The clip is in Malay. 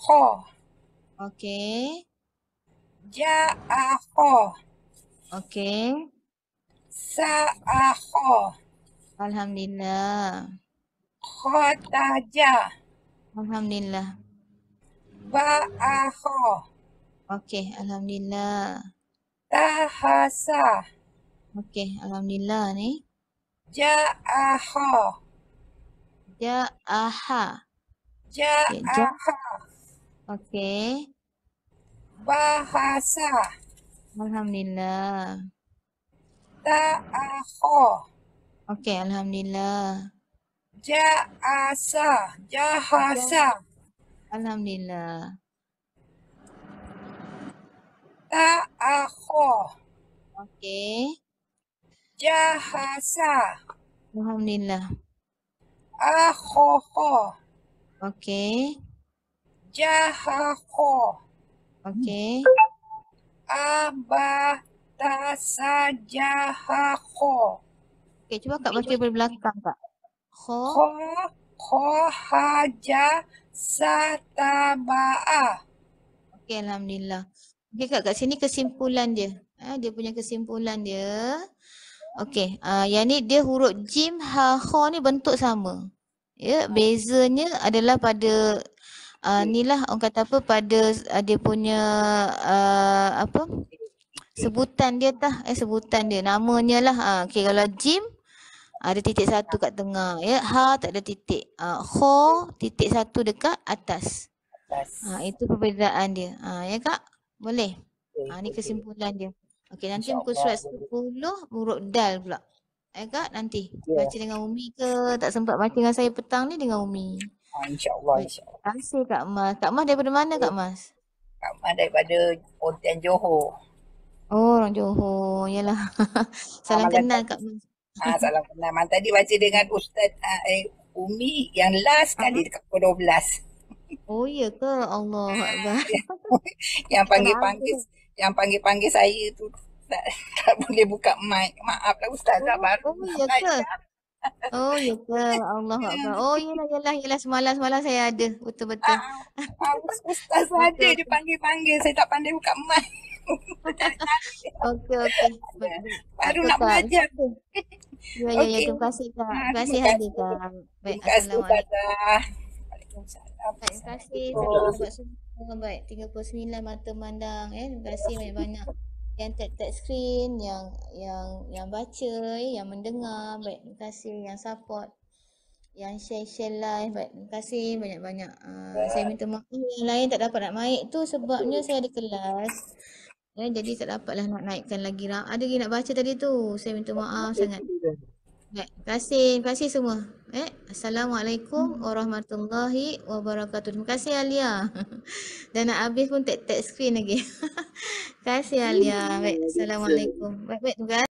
kho. Okey. Ja'a kho. Okey. Sa'a kho. Alhamdulillah. Khotaja. Alhamdulillah. Ba'a kho. Okey, alhamdulillah. Tahasa. Okey, alhamdulillah ni. Ja'a kho. Ja'aha. Okey, ja. Ja'aha. Okey. Bahasa. Alhamdulillah. Ta'a kho. Okey, alhamdulillah. Ja'asa. Jahasa. Alhamdulillah. Ta'a kho. Okey. Jahasa. Alhamdulillah. Akho kho. Okey. Jaha kho. Okey. Abatasa jaha kho. Okey, cuba Kak baca dari belakang, Kak. Kho. Kho haja sataba'a. Okey, alhamdulillah. Okey, Kak, kat sini kesimpulan dia. Dia punya kesimpulan dia. Okey, yang ni dia huruf jim, ha, kho ni bentuk sama. Ya, bezanya adalah pada ni lah orang kata apa, pada dia punya apa, sebutan dia tah, sebutan dia, namanya lah. Okey, kalau jim ada titik satu kat tengah, ya. Ha tak ada titik. Kho titik satu dekat atas. Itu perbezaan dia. Ya Kak? Boleh? Ni kesimpulan dia. Okey, nanti muka surat 10 huruf dal pula. Kak, nanti baca dengan Umi ke? Tak sempat baca dengan saya petang ni dengan Umi. InsyaAllah. Terima kasih Kak Mas. Kak Mas daripada mana Kak Mas? Kak Mas daripada Pontian Johor. Oh, orang Johor. Yalah. Salam kenal Kak Mas. Salam kenal. Tadi baca dengan Ustaz Umi yang last kali dekat pukul 12. Oh ya ke? Allah Akbar. Yang panggil saya tu tak boleh buka mic. Maaf lah Ustazah baru. Oh ya ke? Oh ya ke? Allah Akbar. Oh yalah semalam saya ada. Betul-betul. Ustaz ada dia panggil. Saya tak pandai buka mic. Okey. Baru nak belajar. Ya, terima kasih Kak. Terima kasih hadir Kak. Baik, Assalamualaikum. Terima kasih sahabat semua. Baik, 39 mata memandang. Terima kasih banyak-banyak yang tap screen, yang baca, yang mendengar. Baik, terima kasih yang support, yang share live. Baik, terima kasih banyak-banyak. Saya minta maaf yang lain tak dapat nak naik tu sebabnya saya ada kelas. Jadi tak dapatlah nak naikkan lagi. Ada lagi nak baca tadi tu. Saya minta maaf sangat. Baik, terima kasih semua. Assalamualaikum warahmatullahi wabarakatuh. Terima kasih Alia. Dan nak habis pun tap screen lagi. Terima kasih Alia. Baik, assalamualaikum. Baik, terima kasih.